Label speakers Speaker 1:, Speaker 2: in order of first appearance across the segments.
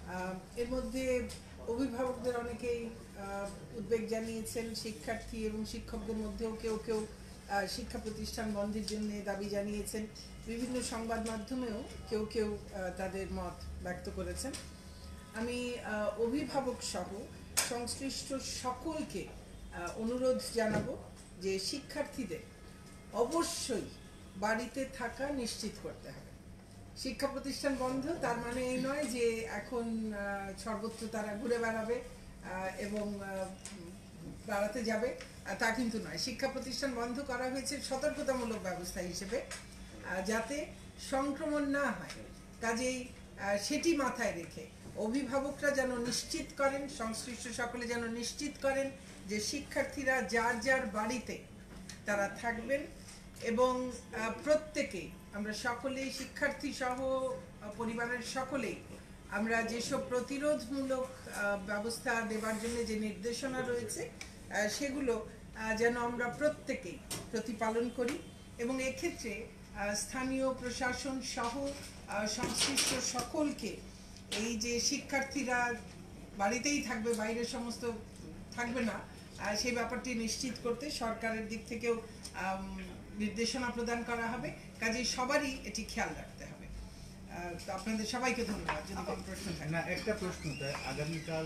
Speaker 1: এর মধ্যে অভিভাবকদের অনেকেই উদ্বেগ জানিয়েছেন, শিক্ষার্থী এবং শিক্ষকদের মধ্যেও কেউ কেউ শিক্ষা প্রতিষ্ঠান বন্ধের জন্য দাবি জানিয়েছেন। বিভিন্ন সংবাদ মাধ্যমেও কেউ কেউ তাদের মত ব্যক্ত করেছেন। আমি অভিভাবক সহ সংশ্লিষ্ট সকলকে অনুরোধ জানাবো যে শিক্ষার্থীদের অবশ্যই বাড়িতে থাকা নিশ্চিত করতে হবে। শিক্ষা প্রতিষ্ঠান বন্ধ তার মানে এই নয় যে এখন সর্বত্র তারা ঘুরে বেড়াবে এবং বেড়াতে যাবে, তা কিন্তু নয়। শিক্ষা প্রতিষ্ঠান বন্ধ করা হয়েছে সতর্কতামূলক ব্যবস্থা হিসেবে, যাতে সংক্রমণ না হয়। কাজেই সেটি মাথায় রেখে অভিভাবকরা যেন নিশ্চিত করেন, সংশ্লিষ্ট সকলে যেন নিশ্চিত করেন যে শিক্ষার্থীরা যার যার বাড়িতে তারা থাকবেন এবং প্রত্যেকেই আমরা সকলেই শিক্ষার্থী সহ পরিবারের সকলেই আমরা যেসব প্রতিরোধমূলক ব্যবস্থা দেওয়ার জন্য যে নির্দেশনা রয়েছে সেগুলো যেন আমরা প্রত্যেকেই প্রতিপালন করি এবং এক্ষেত্রে স্থানীয় প্রশাসন সহ সংশ্লিষ্ট সকলকে এই যে শিক্ষার্থীরা বাড়িতেই থাকবে, বাইরে সমস্ত থাকবে না, সেই ব্যাপারটি নিশ্চিত করতে সরকারের দিক থেকেও নির্দেশনা প্রদান করা হবে। কাজেই সবারই এটি খেয়াল রাখতে হবে। তো আপনাদের সবাইকে ধন্যবাদ। যদি কোনো প্রশ্ন থাকে।
Speaker 2: না, একটা প্রশ্ন, আগামীকাল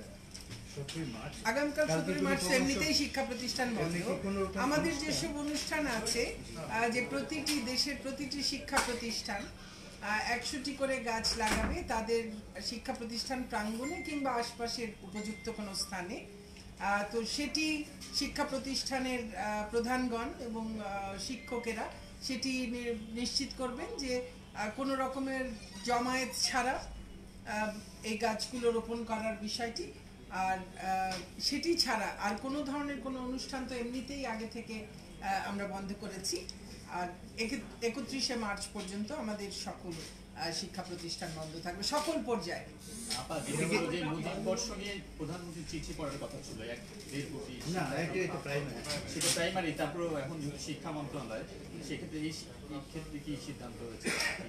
Speaker 1: 17 মার্চ এমনিতেই শিক্ষা প্রতিষ্ঠান বন্ধ। আমাদের যেসব অনুষ্ঠান আছে, যে প্রতিটি দেশের প্রতিটি শিক্ষা প্রতিষ্ঠান 100টি করে গাছ লাগাবে তাদের শিক্ষা প্রতিষ্ঠান প্রাঙ্গণে কিংবা আশপাশের উপযুক্ত কোনো স্থানে। তো সেটি শিক্ষা প্রতিষ্ঠানের প্রধানগণ এবং শিক্ষকেরা সেটি নিশ্চিত করবেন যে কোনো রকমের জমায়েত ছাড়া এই গাছগুলো রোপণ করার বিষয়টি। আর সেটি ছাড়া আর কোনো ধরনের কোনো অনুষ্ঠান তো এমনিতেই আগে থেকে আমরা বন্ধ করেছি। আর 31শে মার্চ পর্যন্ত আমাদের সকল শিক্ষা প্রতিষ্ঠান বন্ধ থাকবে সকল পর্যায়ে।
Speaker 3: প্রধানমন্ত্রী চিঠি পড়ার কথা ছিল 1.5 কোটি,
Speaker 2: সেটা
Speaker 3: প্রাইমারি, তারপর এখন শিক্ষা মন্ত্রণালয়, সেক্ষেত্রে এই ক্ষেত্রে কি সিদ্ধান্ত হয়েছে?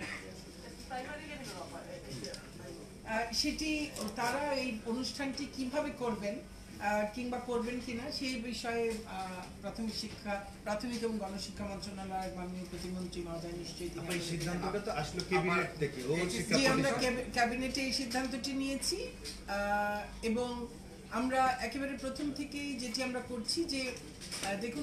Speaker 1: সেটি তারা এই অনুষ্ঠানটি কিভাবে করবেন কিংবা করবেন কিনা সেই বিষয়ে প্রাথমিক এবং গণশিক্ষা মন্ত্রণালয়ের মাননীয় প্রতিমন্ত্রী মহোদয় নিশ্চয়ই
Speaker 2: সিদ্ধান্তটা তো আসলে ক্যাবিনেট থেকে।
Speaker 1: আমরা ক্যাবিনেটে এই সিদ্ধান্তটি নিয়েছি এবং আমরা একেবারে প্রথম থেকেই যেটি আমরা করছি যে দেখুন,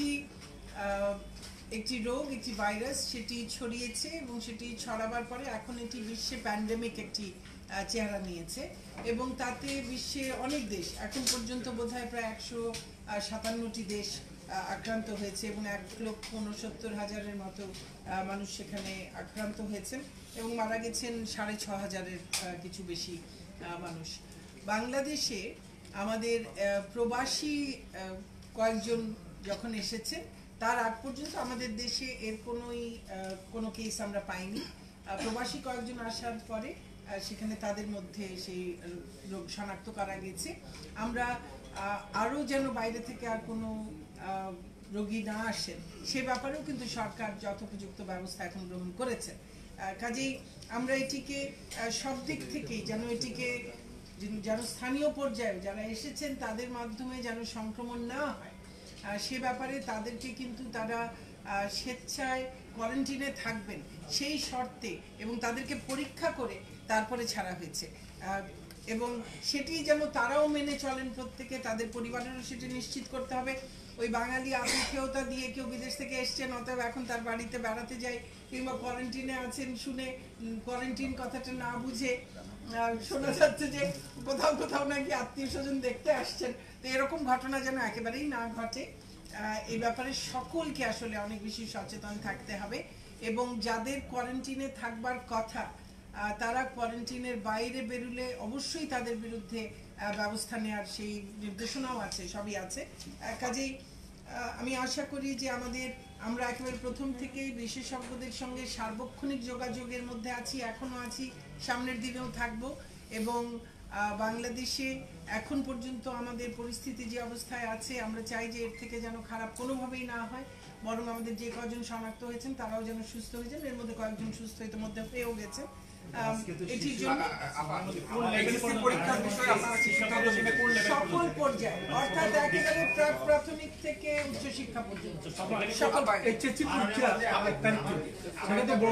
Speaker 1: একটি রোগ, একটি ভাইরাস সেটি ছড়িয়েছে এবং সেটি ছড়াবার পরে এখন এটি বিশ্বে প্যান্ডেমিক একটি চেহারা নিয়েছে এবং তাতে বিশ্বে অনেক দেশ, এখন পর্যন্ত বোধহয় প্রায় 157টি দেশ আক্রান্ত হয়েছে এবং 1,69,000-এর মতো মানুষ সেখানে আক্রান্ত হয়েছেন এবং মারা গেছেন 6,500-এর কিছু বেশি মানুষ। বাংলাদেশে আমাদের প্রবাসী কয়েকজন যখন এসেছেন, তার আগ পর্যন্ত আমাদের দেশে এর কোনো কেস আমরা পাইনি। প্রবাসী কয়েকজন আসার পরে সেখানে তাদের মধ্যে সেই রোগ শনাক্ত করা গেছে। আমরা আরও যেন বাইরে থেকে আর কোনো রোগী না আসেন সে ব্যাপারেও কিন্তু সরকার যথোপযুক্ত ব্যবস্থা এখন গ্রহণ করেছে। কাজেই আমরা এটিকে সব দিক থেকেই যেন স্থানীয় পর্যায়ে যারা এসেছেন তাদের মাধ্যমে যেন সংক্রমণ না হয় সে ব্যাপারে তাদেরকে কিন্তু তারা স্বেচ্ছায় কোয়ারেন্টিনে থাকবেন সেই শর্তে এবং তাদেরকে পরীক্ষা করে তারপরে ছাড়া হয়েছে এবং সেটি যেন তারাও মেনে চলেন, প্রত্যেকে তাদের পরিবারেরও সেটি নিশ্চিত করতে হবে। ওই বাঙালি আতিথেয়তা দিয়ে কেউ বিদেশ থেকে এসছেন অতএব এখন তার বাড়িতে বেড়াতে যায় কিংবা কোয়ারেন্টিনে আছেন শুনে কোয়ারেন্টিন কথাটা না বুঝে শোনা যাচ্ছে যে কোথাও নাকি আত্মীয় স্বজন দেখতে আসছেন। তো এরকম ঘটনা যেন একেবারেই না ঘটে, এই ব্যাপারে সকলকে আসলে অনেক বেশি সচেতন থাকতে হবে এবং যাদের কোয়ারেন্টিনে থাকবার কথা তারা কোয়ারেন্টিনের বাইরে বেরুলে অবশ্যই তাদের বিরুদ্ধে ব্যবস্থা নেওয়ার সেই নির্দেশনাও আছে, সবই আছে। কাজেই আমি আশা করি যে আমরা একেবারে প্রথম থেকেই বিশেষজ্ঞদের সঙ্গে সার্বক্ষণিক যোগাযোগের মধ্যে আছি, এখনও আছি, সামনের দিনেও থাকবো এবং বাংলাদেশে এখন পর্যন্ত আমাদের পরিস্থিতি যে অবস্থায় আছে আমরা চাই যে এর থেকে যেন খারাপ কোনোভাবেই না হয়, বরং আমাদের যে কয়েকজন শনাক্ত হয়েছেন তারাও যেন সুস্থ হয়েছেন। এর মধ্যে কয়েকজন সুস্থ ইতিমধ্যে পেয়েও গেছে। এটির জন্য
Speaker 4: পরীক্ষার বিষয়ে আপনারা কি সিদ্ধান্ত নেবেন কোন লেভেল
Speaker 1: সকল পর্যায়ে, অর্থাৎ একেবারে প্রাথমিক থেকে উচ্চশিক্ষা পর্যন্ত সকল
Speaker 2: এইচএসসি পরীক্ষা সেটা তো বড়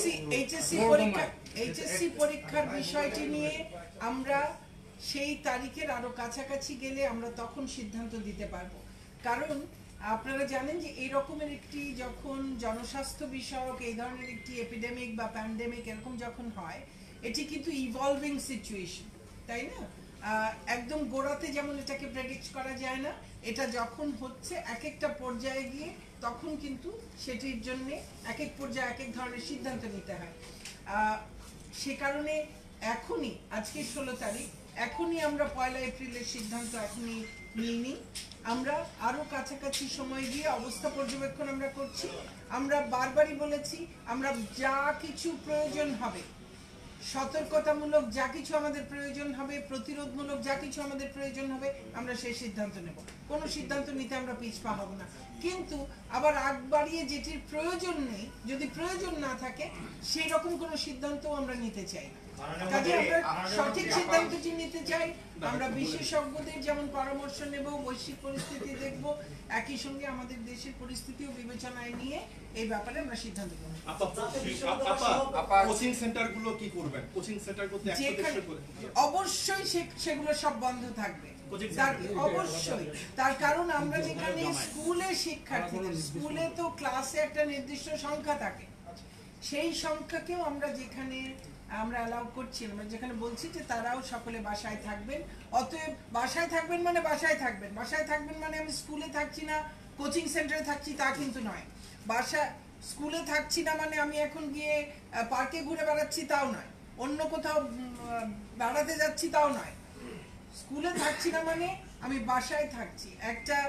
Speaker 1: এইচএসসি পরীক্ষার বিষয়টি নিয়ে আমরা সেই তারিখের আরো কাছাকাছি গেলে আমরা তখন সিদ্ধান্ত দিতে পারবো। কারণ আপনারা জানেন যে এই রকমের একটি যখন জনস্বাস্থ্য বিষয়ক এই ধরনের একটি এপিডেমিক বা প্যান্ডেমিক এরকম যখন হয়, এটি কিন্তু ইভলভিং সিচুয়েশন, তাই না? একদম গোড়াতে যেমন এটাকে প্রেডিক্ট করা যায় না, এটা যখন হচ্ছে এক একটা পর্যায়ে গিয়ে তখন কিন্তু সেটির জন্য এক এক পর্যায়ে এক এক ধরনের সিদ্ধান্ত নিতে হয়। সে কারণে এখনই, আজকে 16 তারিখ, এখনই আমরা 1 এপ্রিলের সিদ্ধান্ত এখনই নিইনি। আমরা আরো কাছাকাছি সময় গিয়ে অবস্থা পর্যবেক্ষণ আমরা করছি। আমরা বারবারই বলেছি আমরা যা কিছু প্রয়োজন হবে, সতর্কতামূলক যা কিছু আমাদের প্রয়োজন হবে, প্রতিরোধমূলক যা কিছু আমাদের প্রয়োজন হবে, আমরা সেই সিদ্ধান্ত নেব। কোনো সিদ্ধান্ত নিতে আমরা পিছপা হব না। কিন্তু আবার আগ বাড়িয়ে যেটির প্রয়োজন নেই, যদি প্রয়োজন না থাকে সেই রকম কোনো সিদ্ধান্তও আমরা নিতে চাই না। কাজে আমরা সঠিক সিদ্ধান্তটি নিতে চাই। আমরা বিশেষজ্ঞদের যেমন পরামর্শ নেব, বৈশ্বিক পরিস্থিতি দেখব, একই সঙ্গে আমাদের দেশের পরিস্থিতিও বিবেচনায় নিয়ে এই ব্যাপারে আমরা সিদ্ধান্ত নেব।
Speaker 4: কোচিং সেন্টারগুলো কি করবেন? কোচিং সেন্টারগুলোতে
Speaker 1: অবশ্যই সেগুলো সব বন্ধ থাকবে, অবশ্যই। তার কারণ আমরা যেখানে স্কুলে শিক্ষার্থীদের, স্কুলে তো ক্লাসে একটা নির্দিষ্ট সংখ্যা থাকে, সেই সংখ্যাকেও আমরা যেখানে আমরা অ্যালাউ করছি, আমরা যেখানে বলছি যে তারাও সকলে বাসায় থাকবেন। অতএব বাসায় থাকবেন মানে বাসায় থাকবেন, বাসায় থাকবেন মানে আমি স্কুলে থাকছি না, কোচিং সেন্টারে থাকছি তা কিন্তু নয়। স্কুলে থাকছি না মানে আমি এখন গিয়ে পার্কে ঘুরে বেড়াচ্ছি তাও নয়, অন্য কোথাও বেড়াতে যাচ্ছি তাও নয়। স্কুলে থাকছি না মানে আমি বাসায় থাকছি। একটা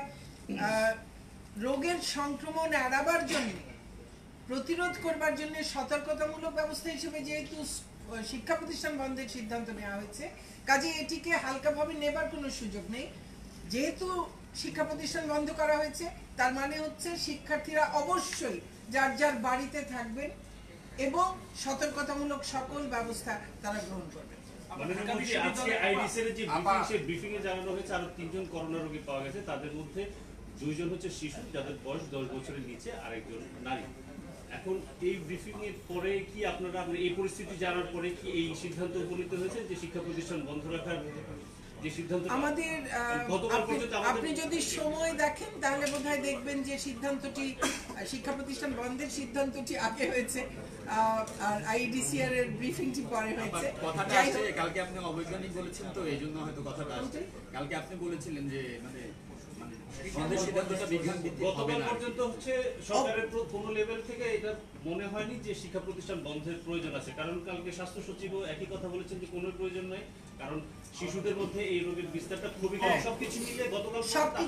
Speaker 1: রোগের সংক্রমণ এড়াবার জন্য, প্রতিরোধ করবার জন্য সতর্কতামূলক ব্যবস্থা হিসেবে যেহেতু শিক্ষা প্রতিষ্ঠান বন্ধের সিদ্ধান্ত নেওয়া হয়েছে, কাজে এটিকে হালকাভাবে নেবার কোনো সুযোগ নেই। যেহেতু শিক্ষা প্রতিষ্ঠান বন্ধ করা হয়েছে, তার মানে হচ্ছে শিক্ষার্থীরা অবশ্যই যার যার বাড়িতে থাকবেন এবং সতর্কতামূলক সকল ব্যবস্থা তারা গ্রহণ করবেন।
Speaker 5: আজকে আইডিসি এর যে ব্রিফিং এ জানানো হয়েছে আরো 3 জন করোনা রোগী পাওয়া গেছে, তাদের মধ্যে 2 জন হচ্ছে শিশু যাদের বয়স 10 বছরের নিচে, আরেকজন নারী। এখন এই ব্রিফিং এর পরে কি আপনারা এই পরিস্থিতি জানার পরে কি এই সিদ্ধান্ত উপনীত হয়েছে যে শিক্ষা প্রতিষ্ঠান বন্ধ রাখার যে সিদ্ধান্ত?
Speaker 1: আমাদের আপনি যদি সময় দেখেন তাহলে বোধহয় দেখবেন যে সিদ্ধান্তটি, শিক্ষা প্রতিষ্ঠান বন্ধের সিদ্ধান্তটি আগে হয়েছে আর আইডিসিআর এর ব্রিফিংটি পরে হয়েছে।
Speaker 3: কথাটা আসছে কালকে আপনি অবৈজ্ঞানিক বলেছেন, তো এইজন্য হয়তো কথাটা আসছে। কালকে আপনি বলেছিলেন যে মানে বন্ধের সিদ্ধান্তটা বিজ্ঞান ভিত্তিক হবে না।
Speaker 5: পর্যন্ত হচ্ছে সরকারের কোনো লেভেল থেকে এটা মনে হয়নি যে শিক্ষা প্রতিষ্ঠান বন্ধের প্রয়োজন আছে, কারণ কালকে স্বাস্থ্য সচিবও একই কথা বলেছেন যে কোনো প্রয়োজন নাই, কারণ শিশুদের মধ্যে এই রোগের বিস্তারটা খুবই কম। সবকিছু মিলে গতকাল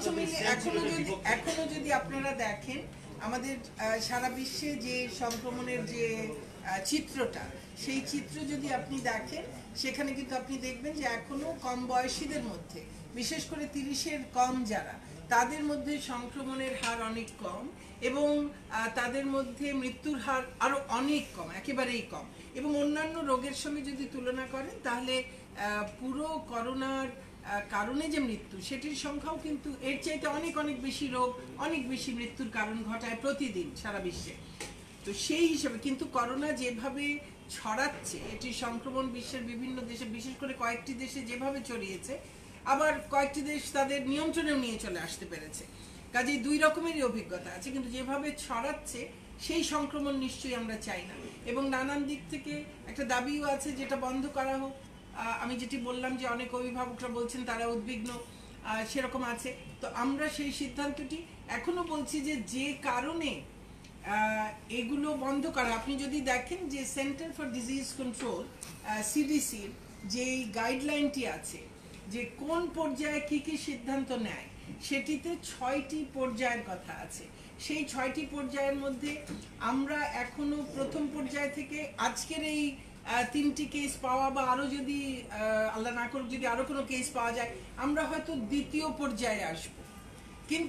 Speaker 1: এখনো যদি আপনারা দেখেন আমাদের সারা বিশ্বে যে সংক্রমণের যে চিত্রটা, সেই চিত্র যদি আপনি দেখেন, সেখানে কিন্তু আপনি দেখবেন যে এখনো কম বয়সীদের মধ্যে, বিশেষ করে 30-এর কম যারা, তাদের মধ্যে সংক্রমণের হার অনেক কম এবং তাদের মধ্যে মৃত্যুর হার আরো অনেক কম, একেবারেই কম। এবং অন্যান্য রোগের সঙ্গে যদি তুলনা করেন তাহলে পুরো করোনার কারণে যে মৃত্যু, সেটির সংখ্যাও কিন্তু এর চাইতে অনেক অনেক বেশি রোগ, অনেক বেশি মৃত্যুর কারণ ঘটায় প্রতিদিন সারা বিশ্বে। তো সেই হিসেবে কিন্তু করোনা যেভাবে ছড়াচ্ছে, এটি সংক্রমণ বিশ্বের বিভিন্ন দেশে, বিশেষ করে কয়েকটি দেশে যেভাবে ছড়িয়েছে, আবার কয়েকটি দেশ তাদের নিয়ন্ত্রণেও নিয়ে চলে আসতে পেরেছে। কাজেই 2 রকমেরই অভিজ্ঞতা আছে, কিন্তু যেভাবে ছড়াচ্ছে সেই সংক্রমণ নিশ্চয়ই আমরা চাই না। এবং নানান দিক থেকে একটা দাবিও আছে যেটা বন্ধ করা হোক। আমি যেটি বললাম যে অনেক অভিভাবকরা বলছেন তারা উদ্বিগ্ন, সেরকম আছে। তো আমরা সেই সিদ্ধান্তটি এখনো বলছি যে কারণে এগুলো বন্ধ করা, আপনি যদি দেখেন যে সেন্টার ফর ডিজিজ কন্ট্রোল সিডিসির যেই গাইডলাইনটি আছে যে কোন পর্যায়ে কি কি সিদ্ধান্ত নেয়, সেটিতে 6টি পর্যায়ের কথা আছে। সেই 6টি পর্যায়ের মধ্যে আমরা এখনো প্রথম পর্যায় থেকে আজকের এই 3টি কেস পাওয়া বা আরো যদি আল্লাহ না করুক যদি আরো কোনো কেস পাওয়া যায়, আমরা হয়তো 2য় পর্যায়ে আসব। কিন্তু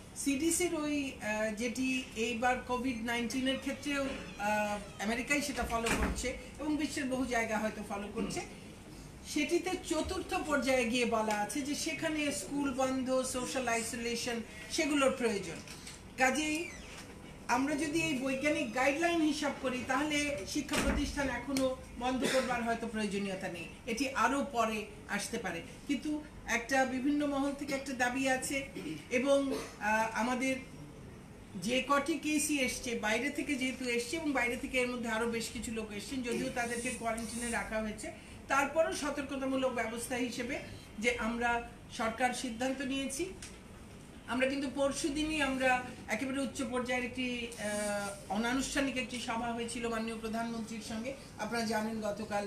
Speaker 1: সিডিসির ওই যেটি এইবার কোভিড-19 ক্ষেত্রেও আমেরিকায় সেটা ফলো করছে এবং বিশ্বের বহু জায়গা হয়তো ফলো করছে, সেটিতে চতুর্থ পর্যায়ে গিয়ে বলা আছে যে সেখানে স্কুল বন্ধ, সোশ্যাল আইসোলেশন সেগুলোর প্রয়োজন। কাজেই আমরা যদি এই বৈজ্ঞানিক গাইডলাইন হিসাব করি তাহলে শিক্ষা প্রতিষ্ঠান এখনো বন্ধ করবার হয়তো প্রয়োজনীয়তা নেই, এটি আরো পরে আসতে পারে। কিন্তু একটা বিভিন্ন মহল থেকে একটা দাবি আছে এবং আমাদের যে কটি কেসই এসছে বাইরে থেকে যেহেতু এসছে এবং বাইরে থেকে এর মধ্যে আরো বেশ কিছু লোক এসছেন, যদিও তাদেরকে কোয়ারেন্টাইনে রাখা হয়েছে, তারপরও সতর্কতামূলক ব্যবস্থা হিসেবে যে আমরা সরকার সিদ্ধান্ত নিয়েছি, আমরা কিন্তু পরশুদিনই আমরা একেবারে উচ্চ পর্যায়ের একটি অনানুষ্ঠানিক একটি সভা হয়েছিল মাননীয় প্রধানমন্ত্রীর সঙ্গে। আপনারা জানেন গতকাল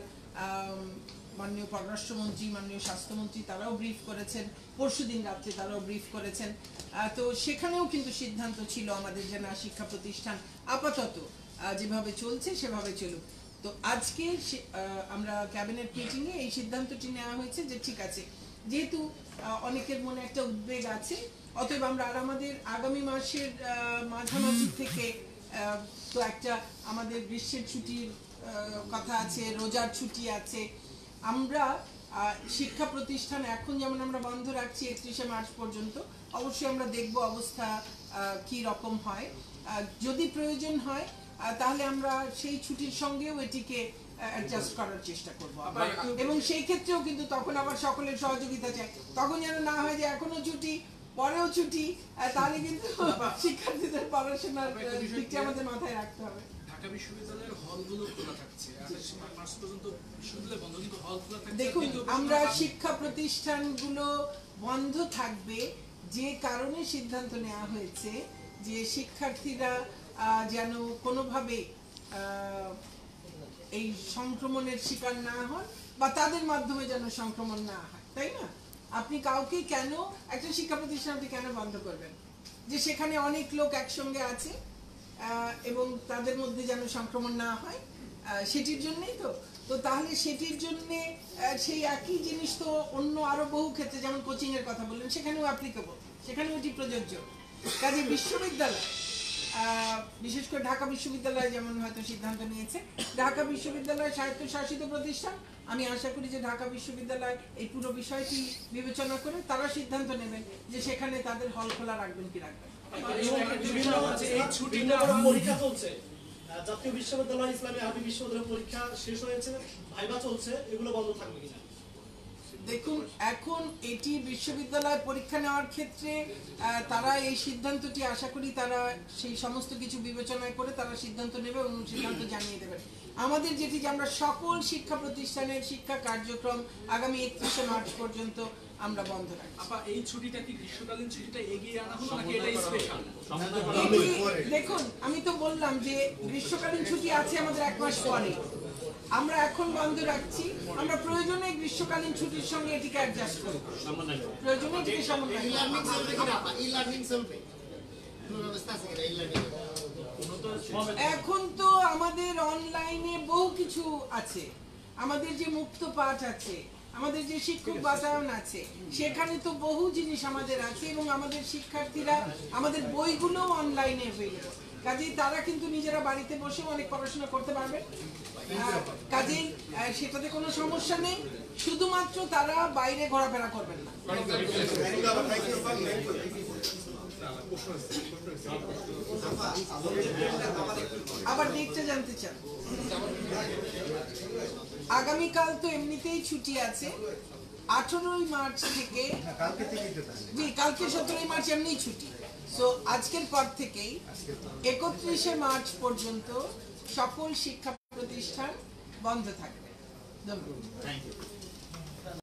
Speaker 1: মাননীয় পররাষ্ট্রমন্ত্রী, মাননীয় স্বাস্থ্যমন্ত্রী তারাও ব্রিফ করেছেন, পরশুদিন রাত্রে তারাও ব্রিফ করেছেন। তো সেখানেও কিন্তু সিদ্ধান্ত ছিল আমাদের যে না, শিক্ষা প্রতিষ্ঠান আপাতত যেভাবে চলছে সেভাবে চলুক। তো আজকে আমরা ক্যাবিনেট মিটিংয়ে এই সিদ্ধান্তটি নেওয়া হয়েছে যে ঠিক আছে, যেহেতু অনেকের মনে একটা উদ্বেগ আছে, অতএব আমরা আর আমাদের আগামী মাসের মাঝামাঝি থেকে তো একটা আমাদের গ্রীষ্মের ছুটির কথা আছে, রোজার ছুটি আছে, আমরা শিক্ষা প্রতিষ্ঠান এখন যেমন আমরা বন্ধ রাখছি 31শে মার্চ পর্যন্ত, অবশ্যই আমরা দেখব অবস্থা কি রকম হয়। যদি প্রয়োজন হয় তাহলে আমরা সেই ছুটির সঙ্গেও এটিকে অ্যাডজাস্ট করার চেষ্টা করব এবং সেই ক্ষেত্রেও কিন্তু তখন আবার সকলের সহযোগিতা চাই, তখন যেন না হয় যে এখনো ছুটি পরেও ছুটি, তাহলে কিন্তু শিক্ষার্থীদের পড়াশোনার দিকটি আমাদের মাথায় রাখতে হবে।
Speaker 6: ঢাকা বিশ্ববিদ্যালয়ের হলগুলো খোলা থাকছে, 28 মার্চ পর্যন্ত বিশ্ববিদ্যালয় বন্ধ, কিন্তু হল খোলা থাকছে।
Speaker 1: দেখুন, আমরা শিক্ষা প্রতিষ্ঠানগুলো বন্ধ থাকবে যে কারণে সিদ্ধান্ত নেওয়া হয়েছে যে শিক্ষার্থীরা যেন কোনোভাবে এই সংক্রমণের শিকার না হন বা তাদের মাধ্যমে যেন সংক্রমণ না হয়, তাই না? আপনি কাউকে কেন একটা শিক্ষা প্রতিষ্ঠানটি কেন বন্ধ করবেন? যে সেখানে অনেক লোক একসঙ্গে আছে এবং তাদের মধ্যে যেন সংক্রমণ না হয়, সেটির জন্যই তো। তো তাহলে সেটির জন্যে সেই একই জিনিস তো অন্য আরো বহু ক্ষেত্রে, যেমন কোচিং এর কথা বললেন, সেখানেও অ্যাপ্লিকেবল, সেখানেও এটি প্রযোজ্য। কাজে বিশ্ববিদ্যালয়, বিশেষ করে ঢাকা বিশ্ববিদ্যালয় যেমন হয়তো সিদ্ধান্ত নিয়েছে, ঢাকা বিশ্ববিদ্যালয় স্বায়ত্তশাসিত প্রতিষ্ঠান, আমি আশা করি যে ঢাকা বিশ্ববিদ্যালয় এই পুরো বিষয়টি বিবেচনা করে তারা সিদ্ধান্ত নেবেন যে সেখানে তাদের হল খোলা রাখবেন কি রাখবেন।
Speaker 7: পরীক্ষা চলছে, জাতীয় বিশ্ববিদ্যালয়, ইসলামী আরবি বিশ্ববিদ্যালয় পরীক্ষা শেষ হয়েছে, ভাইবা চলছে, এগুলো বন্ধ থাকবে কিনা?
Speaker 1: দেখুন, এখন এটি বিশ্ববিদ্যালয় পরীক্ষা নেওয়ার ক্ষেত্রে তারা এই সিদ্ধান্তটি আশা করি তারা সেই সমস্ত কিছু বিবেচনা করে তারা সিদ্ধান্ত নেবে এবং সিদ্ধান্ত জানিয়ে দেবে। আমাদের যেটি যে আমরা সকল শিক্ষা প্রতিষ্ঠানের শিক্ষা কার্যক্রম আগামী 31শে মার্চ পর্যন্ত আমরা বন্ধ রাখি।
Speaker 6: আপা, এই ছুটিটা কি গ্রীষ্মকালীন ছুটিটা এগিয়ে আনা হলো নাকি এটাই স্পেশাল?
Speaker 1: দেখুন, আমি তো বললাম যে গ্রীষ্মকালীন ছুটি আছে আমাদের 1 মাস পরে, আমরা এখন বন্ধ রাখছি, আমরা প্রয়োজনে গ্রীষ্মকালীন ছুটির সঙ্গে এটিকে অ্যাডজাস্ট করব, প্রয়োজনে এটিকে সমন্বয়। এখন তো আমাদের অনলাইনে বহু কিছু আছে, আমাদের যে মুক্ত পাঠ আছে, আমাদের যে শিক্ষক বাতায়ন আছে, সেখানে তো বহু জিনিস আমাদের আছে এবং আমাদের শিক্ষার্থীরা আমাদের বইগুলো অনলাইনে অ্যাভেলেবল, কাজেই তারা কিন্তু নিজেরা বাড়িতে বসে অনেক পড়াশোনা করতে পারবে। কাজেই সেটাতে কোনো সমস্যা নেই, শুধুমাত্র তারা বাইরে ঘোরাফেরা করবেন না। আবার ডেটটা জানতে চান? আগামীকাল তো এমনিতেই ছুটি আছে, 18ই মার্চ থেকে, জি কালকে 17ই মার্চ এমনিই ছুটি, সো আজকের পর থেকেই 31শে মার্চ পর্যন্ত সকল শিক্ষা প্রতিষ্ঠান বন্ধ থাকবে। ধন্যবাদ।